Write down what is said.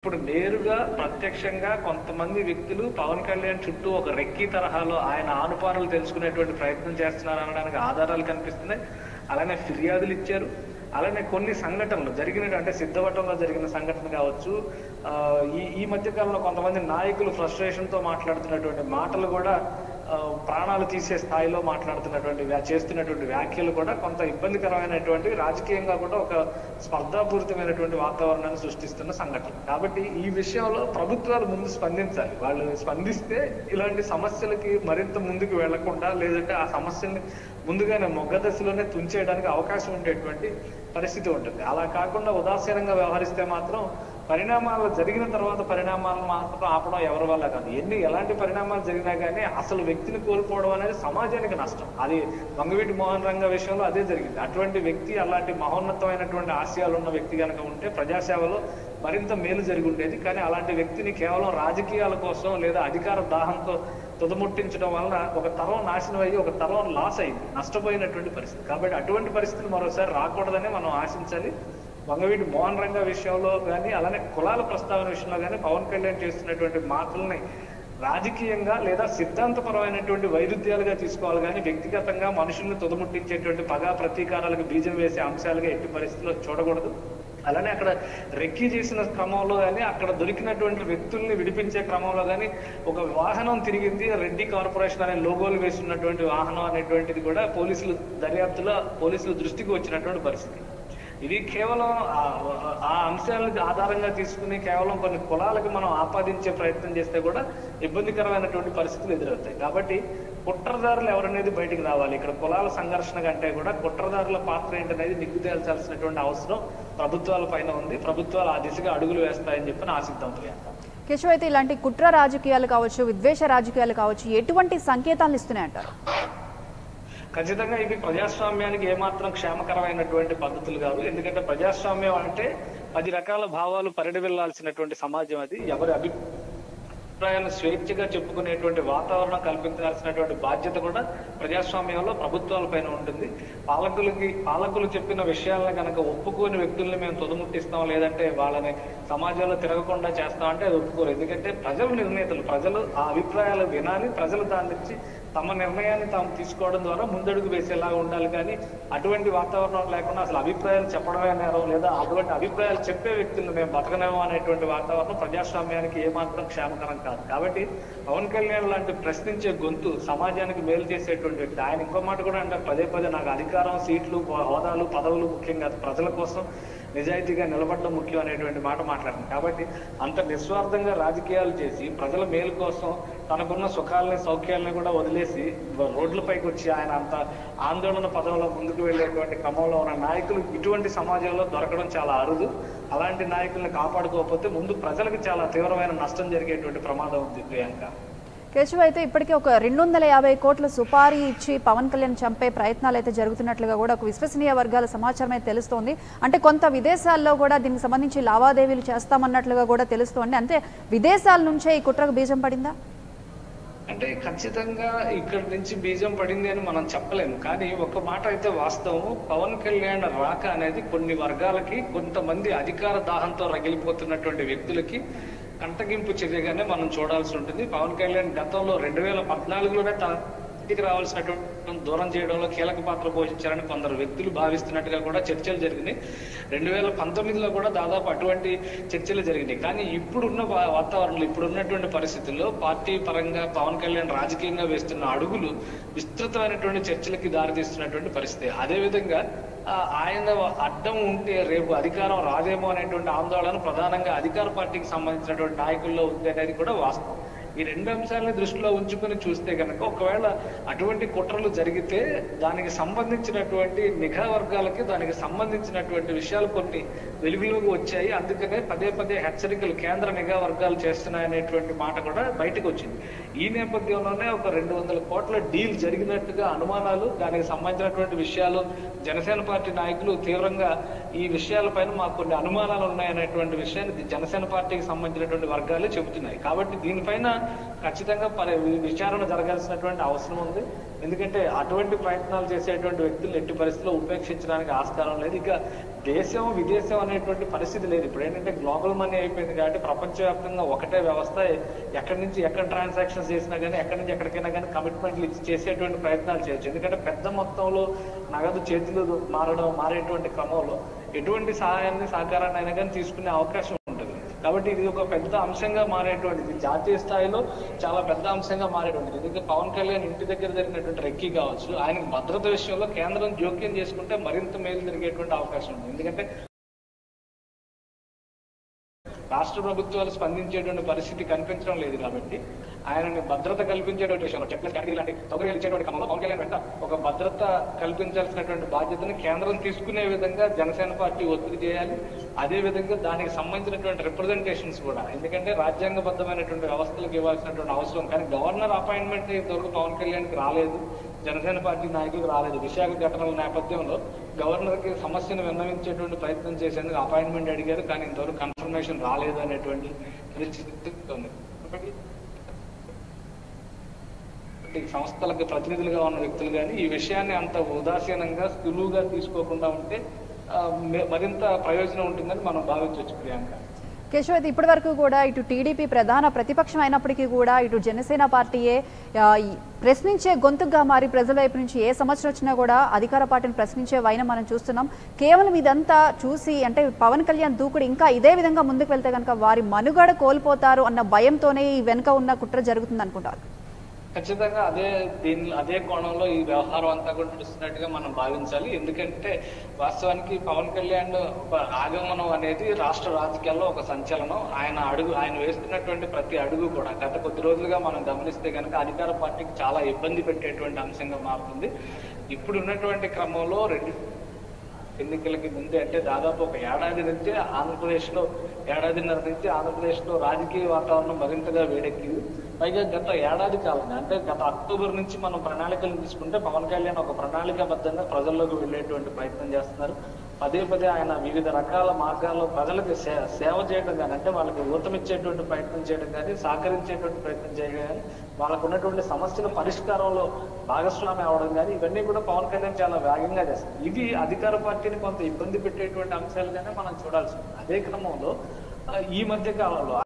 ఇప్పుడు నేరుగా ప్రత్యక్షంగా కొంతమంది వ్యక్తులు పవన్ కళ్యాణ్ చుట్టూ ఒక రెక్కీ తరహాలో ఆయన ఆనుపానులు తెలుసుకునేటువంటి ప్రయత్నం చేస్తున్నారు అనడానికి ఆధారాలు కనిపిస్తున్నాయి. అలానే ఫిర్యాదులు ఇచ్చారు. అలానే కొన్ని సంఘటనలు జరిగిన అంటే సిద్ధవటంలో జరిగిన సంఘటన కావచ్చు, ఈ మధ్య కాలంలో కొంతమంది నాయకులు ఫ్రస్ట్రేషన్ తో మాట్లాడుతున్నటువంటి మాటలు కూడా ప్రాణాలు తీసే స్థాయిలో మాట్లాడుతున్నటువంటి చేస్తున్నటువంటి వ్యాఖ్యలు కూడా కొంత ఇబ్బందికరమైనటువంటి రాజకీయంగా కూడా ఒక స్పర్ధాపూరితమైనటువంటి వాతావరణాన్ని సృష్టిస్తున్న సంఘటన. కాబట్టి ఈ విషయంలో ప్రభుత్వాలు ముందు స్పందించాలి. వాళ్ళు స్పందిస్తే ఇలాంటి సమస్యలకి మరింత ముందుకు వెళ్లకుండా, లేదంటే ఆ సమస్యల్ని ముందుగానే మొగ్గ దశలోనే తుంచేయడానికి అవకాశం ఉండేటువంటి పరిస్థితి ఉంటుంది. అలా కాకుండా ఉదాసీనంగా వ్యవహరిస్తే మాత్రం పరిణామాలు జరిగిన తర్వాత పరిణామాలను మాత్రం ఆపడం ఎవరి వల్ల కాదు. ఎలాంటి పరిణామాలు జరిగినా కానీ అసలు వ్యక్తిని కోల్పోవడం అనేది సమాజానికి నష్టం. అది వంగవీటి మోహన్ రంగ విషయంలో అదే జరిగింది. అటువంటి వ్యక్తి, అలాంటి మహోన్నతమైనటువంటి ఆశయాలు ఉన్న వ్యక్తి కనుక ఉంటే ప్రజాసేవలో మరింత మేలు జరిగి ఉండేది. కానీ అలాంటి వ్యక్తిని కేవలం రాజకీయాల కోసం లేదా అధికార దాహంతో తుదముట్టించడం వలన ఒక తరం నాశనం అయ్యి ఒక తరం లాస్ అయింది, నష్టపోయినటువంటి పరిస్థితి. కాబట్టి అటువంటి పరిస్థితులు మరోసారి రాకూడదని మనం ఆశించాలి. వంగవీటి మోహన్ రంగ విషయంలో కానీ, అలానే కులాల ప్రస్తావన విషయంలో కానీ పవన్ కళ్యాణ్ చేస్తున్నటువంటి మాటల్ని రాజకీయంగా లేదా సిద్ధాంతపరమైనటువంటి వైరుధ్యాలుగా తీసుకోవాలి కానీ వ్యక్తిగతంగా మనుషుల్ని తుదముట్టించేటువంటి పగా ప్రతీకారాలకు బీజం వేసే అంశాలుగా ఎట్టి పరిస్థితుల్లో చూడకూడదు. అలానే అక్కడ రెక్కీ చేసిన క్రమంలో కానీ, అక్కడ దొరికినటువంటి వ్యక్తుల్ని విడిపించే క్రమంలో కానీ ఒక వాహనం తిరిగింది, రెడ్డి కార్పొరేషన్ అనే లోగోలు వేస్తున్నటువంటి వాహనం అనేటువంటిది కూడా పోలీసుల దృష్టికి వచ్చినటువంటి పరిస్థితి. ఇది కేవలం ఆ అంశాలను ఆధారంగా తీసుకుని కేవలం కొన్ని కులాలకు మనం ఆపాదించే ప్రయత్నం చేస్తే కూడా ఇబ్బందికరమైనటువంటి పరిస్థితులు ఎదురవుతాయి. కాబట్టి కుట్రదారులు ఎవరనేది బయటికి రావాలి. ఇక్కడ కులాల సంఘర్షణ కంటే కూడా కుట్రదారుల పాత్ర ఏంటనేది నిగ్గు తేల్చాల్సినటువంటి అవసరం ప్రభుత్వాల పైన ఉంది. ప్రభుత్వాలు ఆ దిశగా అడుగులు వేస్తాయని చెప్పి ఆశిద్దాం. కేశవ్, అయితే ఇలాంటి కుట్ర రాజకీయాలు కావచ్చు, విద్వేష రాజకీయాలు కావచ్చు, ఎటువంటి సంకేతాలు ఇస్తున్నాయంటారు? ఖచ్చితంగా ఇవి ప్రజాస్వామ్యానికి ఏమాత్రం క్షేమకరమైనటువంటి పద్ధతులు కాదు. ఎందుకంటే ప్రజాస్వామ్యం అంటే 10 రకాల భావాలు పరిడివిల్లాల్సినటువంటి సమాజం. అది ఎవరి అభిప్రాయాలను స్వేచ్ఛగా చెప్పుకునేటువంటి వాతావరణం కల్పించాల్సినటువంటి బాధ్యత కూడా ప్రజాస్వామ్యంలో ప్రభుత్వాల పైన ఉంటుంది. పాలకులు చెప్పిన విషయాలను కనుక ఒప్పుకోని వ్యక్తుల్ని మేము తుదముట్టిస్తాం, లేదంటే వాళ్ళని సమాజంలో తిరగకుండా చేస్తామంటే అది ఒప్పుకోరు. ఎందుకంటే ప్రజలు నిర్ణేతలు, ప్రజలు ఆ అభిప్రాయాలు వినాలి, ప్రజలు దాని నుంచి తమ నిర్ణయాన్ని తాము తీసుకోవడం ద్వారా ముందడుగు వేసేలాగా ఉండాలి. కానీ అటువంటి వాతావరణం లేకుండా అసలు అభిప్రాయాలు చెప్పడమే నేరం, లేదా అటువంటి అభిప్రాయాలు చెప్పే వ్యక్తులను మేము బతకనేమో అనేటువంటి వాతావరణం ప్రజాస్వామ్యానికి ఏమాత్రం క్షేమకరం కాదు. కాబట్టి పవన్ కళ్యాణ్ లాంటి ప్రశ్నించే గొంతు సమాజానికి మేలు చేసేటువంటి వ్యక్తి. ఆయన ఇంకో మాట కూడా అంటే పదే నాకు అధికారం, సీట్లు, హోదాలు, పదవులు ముఖ్యం కాదు, ప్రజల కోసం నిజాయితీగా నిలబడడం ముఖ్యం అనేటువంటి మాట మాట్లాడింది. కాబట్టి అంత నిస్వార్థంగా రాజకీయాలు చేసి ప్రజల మేలు కోసం తనకున్న సుఖాలని, సౌఖ్యాలని కూడా వదిలేసి రోడ్లపైకి వచ్చి ఆయన అంత ఆందోళన పదంలో ముందుకు వెళ్ళేటువంటి క్రమంలో ఉన్న నాయకులు ఇటువంటి సమాజంలో దొరకడం చాలా అరుదు. అలాంటి నాయకుల్ని కాపాడుకోకపోతే ముందు ప్రజలకు చాలా తీవ్రమైన నష్టం జరిగేటువంటి ప్రమాదం ఉంది. ప్రియాంక, కేశవ్, అయితే ఇప్పటికే ఒక 250 కోట్ల సుపారీ ఇచ్చి పవన్ కళ్యాణ్ చంపే ప్రయత్నాలు అయితే జరుగుతున్నట్లుగా కూడా ఒక విశ్వసనీయ వర్గాల సమాచారం అయితే తెలుస్తోంది. అంటే కొంత విదేశాల్లో కూడా దీనికి సంబంధించి లావాదేవీలు చేస్తామన్నట్లుగా కూడా తెలుస్తోంది. అంటే విదేశాల నుంచే ఈ కుట్రకు బీజం పడిందా? అంటే ఖచ్చితంగా ఇక్కడి నుంచి బీజం పడింది అని మనం చెప్పలేము. కానీ ఒక మాట అయితే వాస్తవం, పవన్ కళ్యాణ్ రాక అనేది కొన్ని వర్గాలకి, కొంతమంది అధికార దాహంతో రగిలిపోతున్నటువంటి వ్యక్తులకి కంటగింపు చర్యగానే మనం చూడాల్సి ఉంటుంది. పవన్ కళ్యాణ్ గతంలో 2014లోనే ఇంటికి రావాల్సినటువంటి దూరం చేయడంలో కీలక పాత్ర పోషించారని కొందరు వ్యక్తులు భావిస్తున్నట్టుగా కూడా చర్చలు జరిగినాయి. 2019లో కూడా దాదాపు అటువంటి చర్చలు జరిగినాయి. కానీ ఇప్పుడున్న వాతావరణంలో, ఇప్పుడున్నటువంటి పరిస్థితుల్లో పార్టీ పరంగా పవన్ కళ్యాణ్ రాజకీయంగా వేస్తున్న అడుగులు విస్తృతమైనటువంటి చర్చలకి దారితీస్తున్నటువంటి పరిస్థితి. అదేవిధంగా ఆయన అడ్డం ఉంటే రేపు అధికారం రాదేమో అనేటువంటి ఆందోళన ప్రధానంగా అధికార పార్టీకి సంబంధించినటువంటి నాయకుల్లో ఉంది అనేది కూడా వాస్తవం. ఈ రెండు అంశాలని దృష్టిలో ఉంచుకొని చూస్తే కనుక ఒకవేళ అటువంటి కుట్రలు జరిగితే దానికి సంబంధించినటువంటి నిఘా వర్గాలకి దానికి సంబంధించినటువంటి విషయాలు కొన్ని వెలుగులోకి వచ్చాయి. అందుకనే పదే హెచ్చరికలు కేంద్ర నిఘా వర్గాలు చేస్తున్నాయనేటువంటి మాట కూడా బయటకు వచ్చింది. ఈ నేపథ్యంలోనే ఒక 200 కోట్ల డీల్ జరిగినట్టుగా అనుమానాలు, దానికి సంబంధించినటువంటి విషయాలు జనసేన పార్టీ నాయకులు తీవ్రంగా ఈ విషయాలపైన మాకు కొన్ని అనుమానాలు ఉన్నాయనేటువంటి విషయాన్ని జనసేన పార్టీకి సంబంధించినటువంటి వర్గాలే చెబుతున్నాయి. కాబట్టి దీనిపైన ఖచ్చితంగా విచారణ జరగాల్సినటువంటి అవసరం ఉంది. ఎందుకంటే అటువంటి ప్రయత్నాలు చేసేటువంటి వ్యక్తులు ఎట్టి పరిస్థితుల్లో ఉపేక్షించడానికి ఆస్కారం లేదు. ఇక దేశం విదేశం అనేటువంటి పరిస్థితి లేదు. ఇప్పుడు ఏంటంటే గ్లోబల్ మనీ అయిపోయింది కాబట్టి ప్రపంచవ్యాప్తంగా ఒకటే వ్యవస్థ. ఎక్కడి నుంచి ఎక్కడ ట్రాన్సాక్షన్స్ చేసినా కానీ ఎక్కడి నుంచి ఎక్కడికైనా కానీ కమిట్మెంట్లు ఇచ్చి చేసేటువంటి ప్రయత్నాలు చేయొచ్చు. ఎందుకంటే పెద్ద మొత్తంలో నగదు చేతులు మారేటువంటి క్రమంలో ఎటువంటి సహాయాన్ని సహకారాన్ని అయినా కానీ తీసుకునే అవకాశం ఉంటుంది. కాబట్టి ఇది ఒక పెద్ద అంశంగా మారేటువంటిది, జాతీయ స్థాయిలో చాలా పెద్ద అంశంగా మారేటువంటిది. ఎందుకంటే పవన్ కళ్యాణ్ ఇంటి దగ్గర జరిగినటువంటి రెక్కీ కావచ్చు, ఆయనకు భద్రత విషయంలో కేంద్రం జోక్యం చేసుకుంటే మరింత మేలు జరిగేటువంటి అవకాశం ఉంది. ఎందుకంటే రాష్ట్ర ప్రభుత్వాలు స్పందించేటువంటి పరిస్థితి కనిపించడం లేదు కాబట్టి ఆయనని భద్రత కల్పించేటువంటి విషయంలో చెక్లెస్ కేటగిరీ లాంటి సౌకర్యాలు ఇచ్చేటువంటి క్రమంలో పవన్ కళ్యాణ్ వెంట ఒక భద్రత కల్పించాల్సినటువంటి బాధ్యతను కేంద్రం తీసుకునే విధంగా జనసేన పార్టీ ఒత్తిడి చేయాలి. అదే విధంగా దానికి సంబంధించినటువంటి రిప్రజెంటేషన్స్ కూడా, ఎందుకంటే రాజ్యాంగబద్ధమైనటువంటి వ్యవస్థలకు ఇవ్వాల్సినటువంటి అవసరం. కానీ గవర్నర్ అపాయింట్మెంట్ ఇంతవరకు పవన్ కళ్యాణ్కి రాలేదు, జనసేన పార్టీ నాయకులకు రాలేదు. విశాఖ ఘటనల నేపథ్యంలో గవర్నర్కి సమస్యను విన్నవించేటువంటి ప్రయత్నం చేసేందుకు అపాయింట్మెంట్ అడిగారు, కానీ ఇంతవరకు కన్ఫర్మేషన్ రాలేదు అనేటువంటి పరిస్థితి ఉంది. సంస్థలకు ప్రతినిధులుగా ఉన్న వ్యక్తులు కానీ ఈ విషయాన్ని అంత ఉదాసీనంగా సులువుగా తీసుకోకుండా ఉంటే మరింత ప్రయోజనం ఉంటుందని మనం భావించవచ్చు. ప్రియాంక, కేశవ్, అయితే ఇప్పటి వరకు కూడా ఇటు టీడీపీ ప్రధాన ప్రతిపక్షం అయినప్పటికీ కూడా ఇటు జనసేన పార్టీయే ప్రశ్నించే గొంతుగా మారి ప్రజల వైపు నుంచి ఏ సమస్య వచ్చినా కూడా అధికార పార్టీని ప్రశ్నించే వైనం మనం చూస్తున్నాం. కేవలం ఇదంతా చూసి అంటే పవన్ కళ్యాణ్ దూకుడు ఇంకా ఇదే విధంగా ముందుకు వెళ్తే కనుక వారి మనుగడ కోల్పోతారు అన్న భయంతోనే ఈ వెనుక ఉన్న కుట్ర జరుగుతుంది అనుకుంటారు. ఖచ్చితంగా అదే కోణంలో ఈ వ్యవహారం అంతా కూడా నడుస్తున్నట్టుగా మనం భావించాలి. ఎందుకంటే వాస్తవానికి పవన్ కళ్యాణ్ ఆగమనం అనేది రాష్ట్ర రాజకీయాల్లో ఒక సంచలనం. ఆయన వేస్తున్నటువంటి ప్రతి అడుగు కూడా గత కొద్ది రోజులుగా మనం గమనిస్తే కనుక అధికార పార్టీకి చాలా ఇబ్బంది పెట్టేటువంటి అంశంగా మారుతుంది. ఇప్పుడు ఉన్నటువంటి క్రమంలో ఎన్నికలకి ముందే అంటే దాదాపు ఒక ఏడాదిన్నర నుంచి ఆంధ్రప్రదేశ్లో రాజకీయ వాతావరణం మరింతగా వేడెక్కింది. పైగా గత ఏడాది కాలంగా అంటే గత అక్టోబర్ నుంచి మనం ప్రణాళికలు తీసుకుంటే పవన్ కళ్యాణ్ ఒక ప్రణాళికాబద్ధంగా ప్రజల్లోకి వెళ్ళేటువంటి ప్రయత్నం చేస్తున్నారు. పదే ఆయన వివిధ రకాల మార్గాల్లో ప్రజలకు సేవ చేయడం కానీ, అంటే వాళ్ళకి ఊతమిచ్చేటువంటి ప్రయత్నం చేయడం కానీ, సహకరించేటువంటి ప్రయత్నం చేయడం కానీ, వాళ్ళకు ఉన్నటువంటి సమస్యల పరిష్కారంలో భాగస్వామి అవడం కానీ, ఇవన్నీ కూడా పవన్ కళ్యాణ్ చాలా వేగంగా చేస్తారు. ఇవి అధికార పార్టీని కొంత ఇబ్బంది పెట్టేటువంటి అంశాలుగానే మనం చూడాల్సి ఉంది. అదే క్రమంలో ఈ మధ్య కాలంలో